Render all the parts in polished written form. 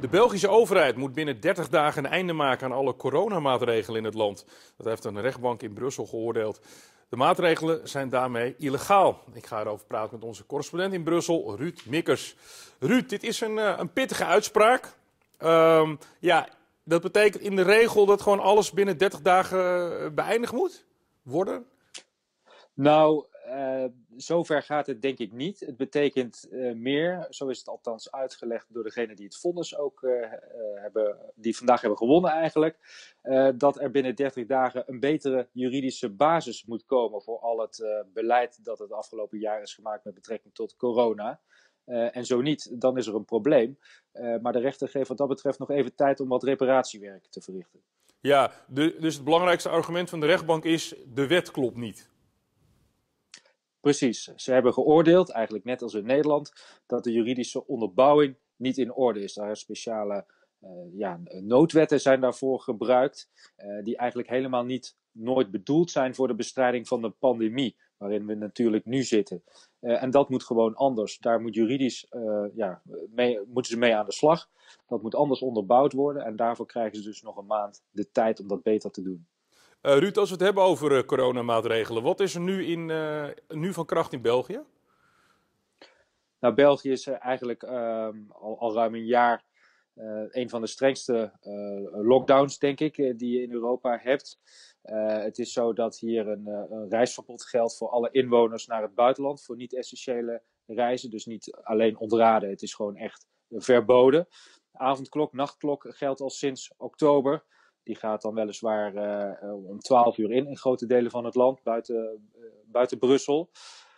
De Belgische overheid moet binnen 30 dagen een einde maken aan alle coronamaatregelen in het land. Dat heeft een rechtbank in Brussel geoordeeld. De maatregelen zijn daarmee illegaal. Ik ga erover praten met onze correspondent in Brussel, Ruud Mikkers. Ruud, dit is een pittige uitspraak. Ja, dat betekent in de regel dat gewoon alles binnen 30 dagen beëindigd moet worden? Nou, zover gaat het denk ik niet. Het betekent meer, zo is het althans uitgelegd door degene die het vonnis ook die vandaag hebben gewonnen eigenlijk, dat er binnen 30 dagen een betere juridische basis moet komen voor al het beleid dat het afgelopen jaar is gemaakt met betrekking tot corona. En zo niet, dan is er een probleem. Maar de rechter geeft wat dat betreft nog even tijd om wat reparatiewerk te verrichten. Ja, dus het belangrijkste argument van de rechtbank is: de wet klopt niet. Precies. Ze hebben geoordeeld, eigenlijk net als in Nederland, dat de juridische onderbouwing niet in orde is. Daar speciale noodwetten zijn daarvoor gebruikt, die eigenlijk helemaal nooit bedoeld zijn voor de bestrijding van de pandemie, waarin we natuurlijk nu zitten. En dat moet gewoon anders. Daar moet juridisch, moeten ze mee aan de slag. Dat moet anders onderbouwd worden en daarvoor krijgen ze dus nog een maand de tijd om dat beter te doen. Ruud, als we het hebben over coronamaatregelen, wat is er nu van kracht in België? Nou, België is eigenlijk al ruim een jaar een van de strengste lockdowns, denk ik, die je in Europa hebt. Het is zo dat hier een reisverbod geldt voor alle inwoners naar het buitenland, voor niet-essentiële reizen. Dus niet alleen ontraden, het is gewoon echt verboden. Avondklok, nachtklok geldt al sinds oktober. Die gaat dan weliswaar om 12 uur in grote delen van het land, buiten Brussel.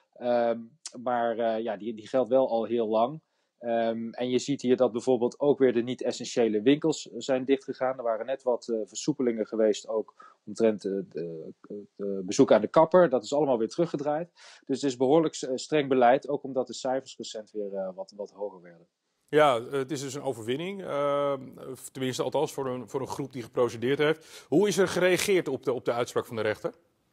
Die geldt wel al heel lang. En je ziet hier dat bijvoorbeeld ook weer de niet-essentiële winkels zijn dichtgegaan. Er waren net wat versoepelingen geweest, ook omtrent de bezoek aan de kapper. Dat is allemaal weer teruggedraaid. Dus het is behoorlijk streng beleid, ook omdat de cijfers recent weer wat hoger werden. Ja, het is dus een overwinning. Tenminste, althans voor een groep die geprocedeerd heeft. Hoe is er gereageerd op de uitspraak van de rechter?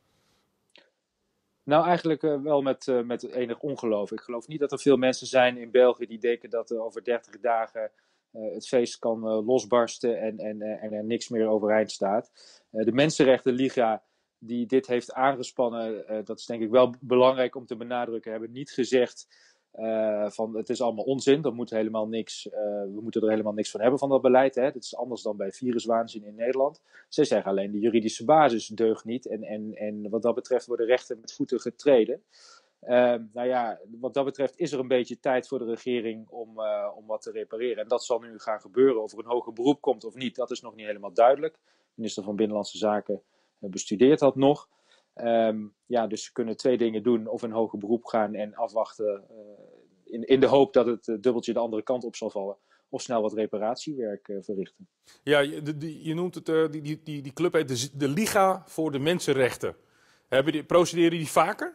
Nou, eigenlijk wel met enig ongeloof. Ik geloof niet dat er veel mensen zijn in België die denken dat er over 30 dagen het feest kan losbarsten en er niks meer overeind staat. De Mensenrechtenliga die dit heeft aangespannen, dat is denk ik wel belangrijk om te benadrukken, hebben niet gezegd van het is allemaal onzin, we moeten er helemaal niks van hebben van dat beleid. Hè. Dat is anders dan bij viruswaanzin in Nederland. Ze zeggen alleen de juridische basis deugt niet en wat dat betreft worden rechten met voeten getreden. Wat dat betreft is er een beetje tijd voor de regering om wat te repareren. En dat zal nu gaan gebeuren. Of er een hoger beroep komt of niet, dat is nog niet helemaal duidelijk. De minister van Binnenlandse Zaken bestudeert dat nog. Dus ze kunnen twee dingen doen. Of in hoger beroep gaan en afwachten in de hoop dat het dubbeltje de andere kant op zal vallen. Of snel wat reparatiewerk verrichten. Ja, je noemt het, die club heet de Liga voor de Mensenrechten. Procederen die vaker?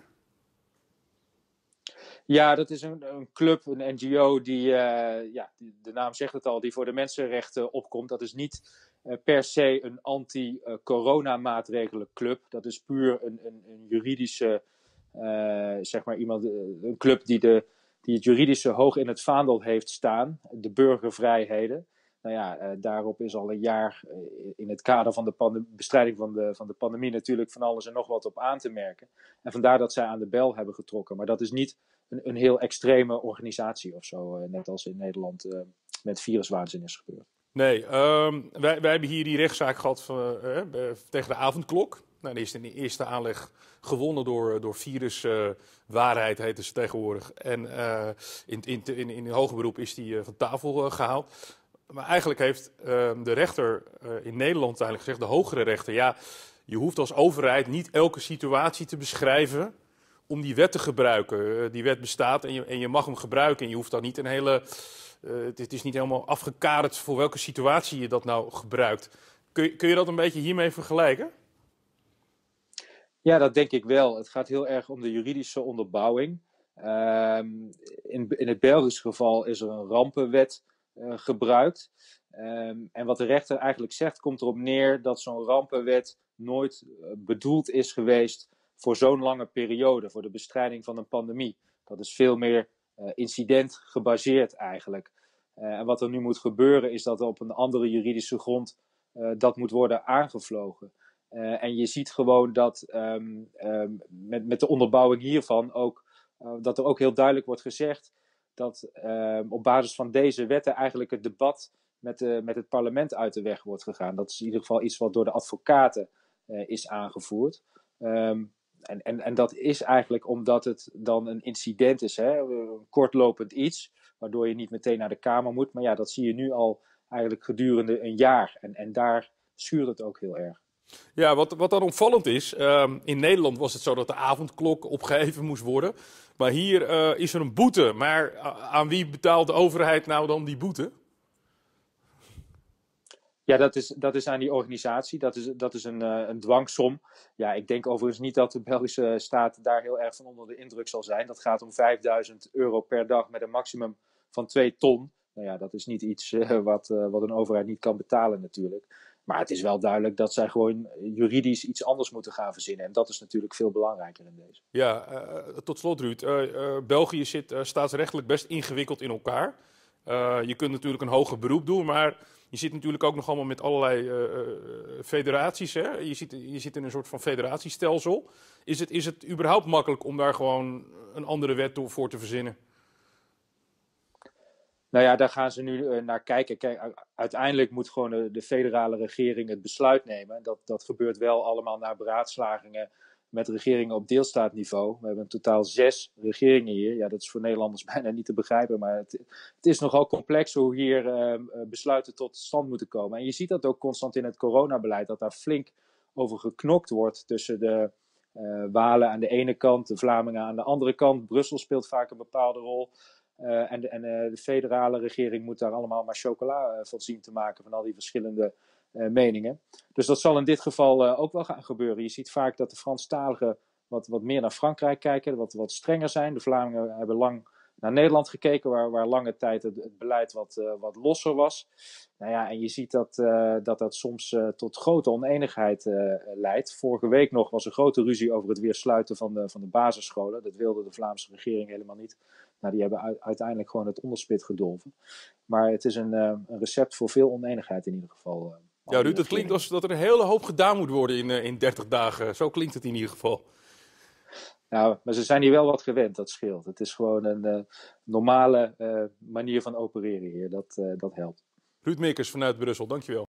Ja, dat is een club, een NGO die, de naam zegt het al, die voor de mensenrechten opkomt. Dat is niet per se een anti-corona-maatregelenclub. Dat is puur een juridische, een club die het juridische hoog in het vaandel heeft staan. De burgervrijheden. Nou ja, daarop is al een jaar in het kader van de bestrijding van de pandemie natuurlijk van alles en nog wat op aan te merken. En vandaar dat zij aan de bel hebben getrokken. Maar dat is niet een heel extreme organisatie of zo, net als in Nederland met viruswaanzin is gebeurd. Nee, wij hebben hier die rechtszaak gehad tegen de avondklok. Nou, die is in de eerste aanleg gewonnen door viruswaarheid, heten ze tegenwoordig. En in hoger beroep is die van tafel gehaald. Maar eigenlijk heeft de rechter in Nederland eigenlijk gezegd, de hogere rechter, ja, je hoeft als overheid niet elke situatie te beschrijven om die wet te gebruiken. Die wet bestaat en je mag hem gebruiken. En je hoeft dan niet het is niet helemaal afgekaderd voor welke situatie je dat nou gebruikt. Kun je dat een beetje hiermee vergelijken? Ja, dat denk ik wel. Het gaat heel erg om de juridische onderbouwing. In het Belgische geval is er een rampenwet gebruikt. En wat de rechter eigenlijk zegt, komt erop neer dat zo'n rampenwet nooit bedoeld is geweest voor zo'n lange periode, voor de bestrijding van een pandemie. Dat is veel meer incident gebaseerd eigenlijk. En wat er nu moet gebeuren is dat er op een andere juridische grond dat moet worden aangevlogen. En je ziet gewoon dat met de onderbouwing hiervan ook, dat er ook heel duidelijk wordt gezegd dat op basis van deze wetten eigenlijk het debat met het parlement uit de weg wordt gegaan. Dat is in ieder geval iets wat door de advocaten is aangevoerd. En dat is eigenlijk omdat het dan een incident is, hè? Een kortlopend iets, waardoor je niet meteen naar de Kamer moet. Maar ja, dat zie je nu al eigenlijk gedurende een jaar. En daar schuurt het ook heel erg. Ja, wat dan opvallend is, in Nederland was het zo dat de avondklok opgeheven moest worden. Maar hier is er een boete. Maar aan wie betaalt de overheid nou dan die boete? Ja, dat is aan die organisatie. Dat is een dwangsom. Ja, ik denk overigens niet dat de Belgische staat daar heel erg van onder de indruk zal zijn. Dat gaat om €5.000 per dag met een maximum van 2 ton. Nou ja, dat is niet iets wat een overheid niet kan betalen natuurlijk. Maar het is wel duidelijk dat zij gewoon juridisch iets anders moeten gaan verzinnen. En dat is natuurlijk veel belangrijker in deze. Ja, tot slot Ruud. België zit staatsrechtelijk best ingewikkeld in elkaar. Je kunt natuurlijk een hoger beroep doen, maar je zit natuurlijk ook nog allemaal met allerlei federaties. Hè? Je zit in een soort van federatiestelsel. Is het überhaupt makkelijk om daar gewoon een andere wet voor te verzinnen? Nou ja, daar gaan ze nu naar kijken. Kijk, uiteindelijk moet gewoon de federale regering het besluit nemen. Dat gebeurt wel allemaal na beraadslagingen met regeringen op deelstaatniveau. We hebben in totaal 6 regeringen hier. Ja, dat is voor Nederlanders bijna niet te begrijpen. Maar het is nogal complex hoe hier besluiten tot stand moeten komen. En je ziet dat ook constant in het coronabeleid. Dat daar flink over geknokt wordt tussen de Walen aan de ene kant, de Vlamingen aan de andere kant. Brussel speelt vaak een bepaalde rol. De federale regering moet daar allemaal maar chocola van zien te maken van al die verschillende meningen. Dus dat zal in dit geval ook wel gaan gebeuren. Je ziet vaak dat de Franstaligen wat meer naar Frankrijk kijken, wat strenger zijn. De Vlamingen hebben lang naar Nederland gekeken, waar lange tijd het beleid wat losser was. Nou ja, en je ziet dat soms tot grote oneenigheid leidt. Vorige week nog was er grote ruzie over het weer sluiten van de basisscholen. Dat wilde de Vlaamse regering helemaal niet. Nou, die hebben uiteindelijk gewoon het onderspit gedolven. Maar het is een recept voor veel oneenigheid in ieder geval. Ja, Ruud, het klinkt als dat er een hele hoop gedaan moet worden in 30 dagen. Zo klinkt het in ieder geval. Nou, maar ze zijn hier wel wat gewend, dat scheelt. Het is gewoon een normale manier van opereren hier. Dat helpt. Ruud Meekers vanuit Brussel, dankjewel.